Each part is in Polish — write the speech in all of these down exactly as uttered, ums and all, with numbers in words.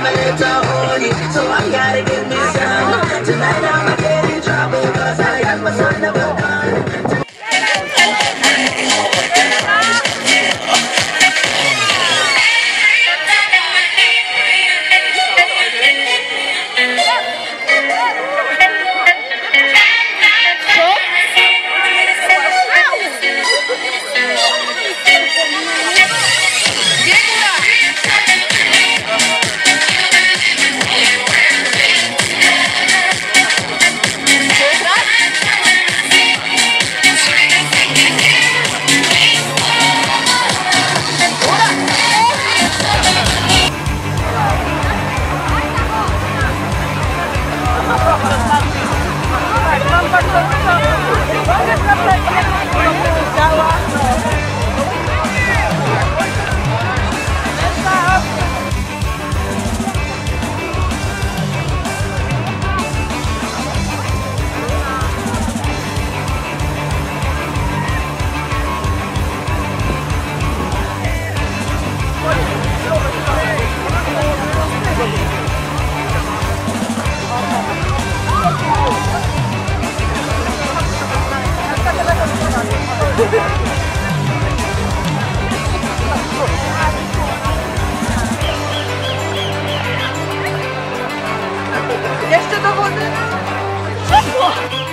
I'm a little horny, so I gotta get me some. Tonight I'ma get in trouble, cause I got my son of a gun. Jeszcze do wody! Szybko!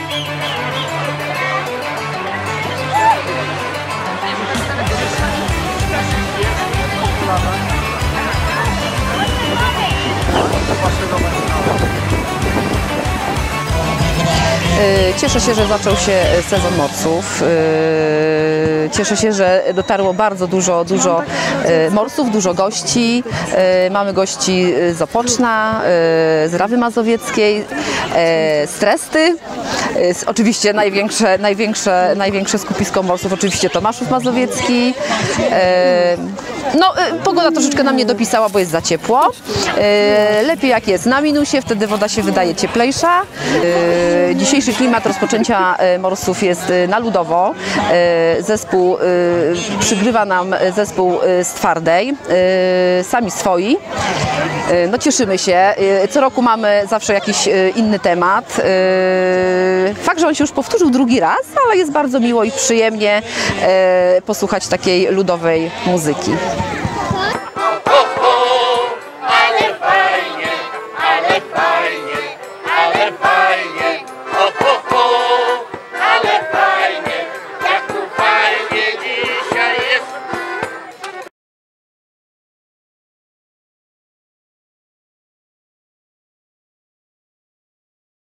Cieszę się, że zaczął się sezon morsów. Cieszę się, że dotarło bardzo dużo, dużo morsów, dużo gości. Mamy gości z Opoczna, z Rawy Mazowieckiej, z Tresty. Oczywiście największe, największe, największe skupisko morsów, oczywiście Tomaszów Mazowiecki. No, pogoda troszeczkę nam nie dopisała, bo jest za ciepło. Lepiej jak jest na minusie, wtedy woda się wydaje cieplejsza. Dzisiejszy klimat rozpoczęcia morsów jest na ludowo. Zespół, przygrywa nam zespół z Twardej, sami swoi. No cieszymy się. Co roku mamy zawsze jakiś inny temat. Fakt, że on się już powtórzył drugi raz, ale jest bardzo miło i przyjemnie posłuchać takiej ludowej muzyki.